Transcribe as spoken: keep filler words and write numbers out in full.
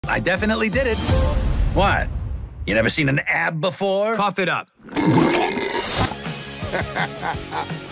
I definitely did it. What? You never seen an ab before? Cough it up.